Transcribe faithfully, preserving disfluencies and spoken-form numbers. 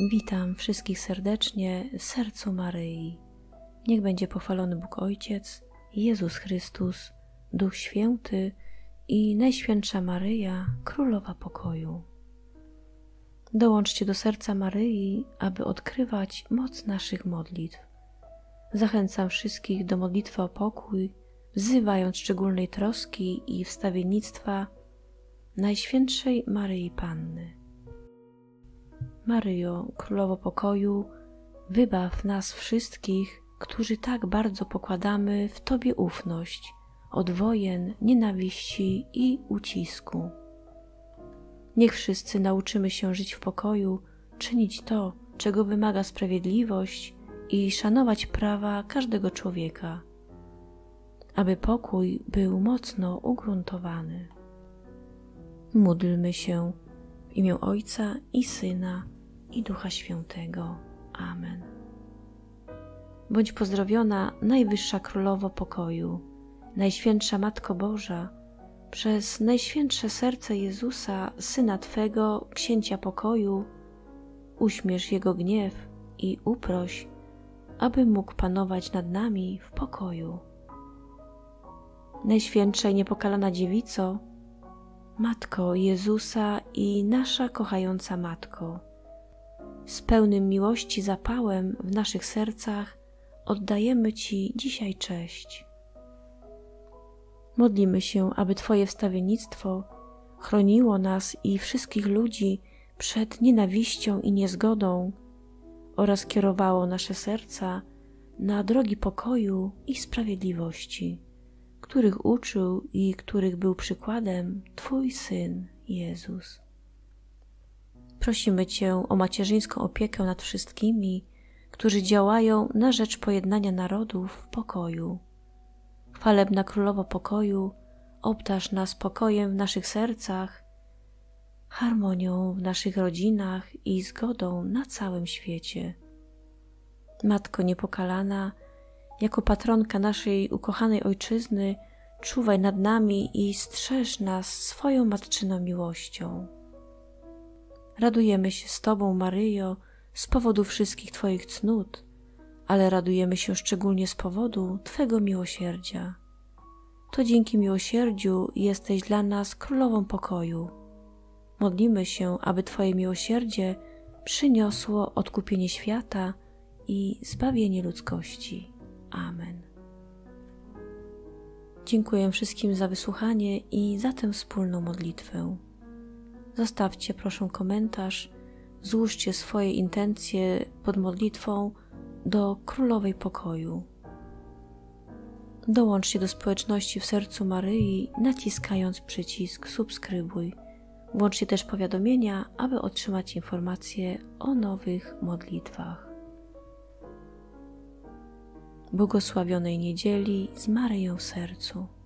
Witam wszystkich serdecznie w sercu Maryi. Niech będzie pochwalony Bóg Ojciec, Jezus Chrystus, Duch Święty i Najświętsza Maryja, Królowa Pokoju. Dołączcie do serca Maryi, aby odkrywać moc naszych modlitw. Zachęcam wszystkich do modlitwy o pokój, wzywając szczególnej troski i wstawiennictwa Najświętszej Maryi Panny. Maryjo, Królowo Pokoju, wybaw nas wszystkich, którzy tak bardzo pokładamy w Tobie ufność od wojen, nienawiści i ucisku. Niech wszyscy nauczymy się żyć w pokoju, czynić to, czego wymaga sprawiedliwość i szanować prawa każdego człowieka, aby pokój był mocno ugruntowany. Módlmy się w imię Ojca i Syna i Ducha Świętego. Amen. Bądź pozdrowiona, Najwyższa Królowo Pokoju, Najświętsza Matko Boża, przez Najświętsze Serce Jezusa, Syna Twego, Księcia Pokoju, uśmierz Jego gniew i uproś, aby mógł panować nad nami w pokoju. Najświętsza i niepokalana Dziewico, Matko Jezusa i nasza kochająca Matko, z pełnym miłości zapałem w naszych sercach oddajemy Ci dzisiaj cześć. Modlimy się, aby Twoje wstawiennictwo chroniło nas i wszystkich ludzi przed nienawiścią i niezgodą oraz kierowało nasze serca na drogi pokoju i sprawiedliwości, których uczył i których był przykładem Twój Syn Jezus. Prosimy Cię o macierzyńską opiekę nad wszystkimi, którzy działają na rzecz pojednania narodów w pokoju. Chwalebna Królowo Pokoju, obdarz nas pokojem w naszych sercach, harmonią w naszych rodzinach i zgodą na całym świecie. Matko Niepokalana, jako patronka naszej ukochanej Ojczyzny, czuwaj nad nami i strzeż nas swoją matczyną miłością. Radujemy się z Tobą, Maryjo, z powodu wszystkich Twoich cnót, ale radujemy się szczególnie z powodu Twego miłosierdzia. To dzięki miłosierdziu jesteś dla nas Królową Pokoju. Modlimy się, aby Twoje miłosierdzie przyniosło odkupienie świata i zbawienie ludzkości. Amen. Dziękuję wszystkim za wysłuchanie i za tę wspólną modlitwę. Zostawcie proszę komentarz, złóżcie swoje intencje pod modlitwą do Królowej Pokoju. Dołączcie do społeczności w sercu Maryi, naciskając przycisk subskrybuj. Włączcie też powiadomienia, aby otrzymać informacje o nowych modlitwach. Błogosławionej niedzieli z Maryją w sercu.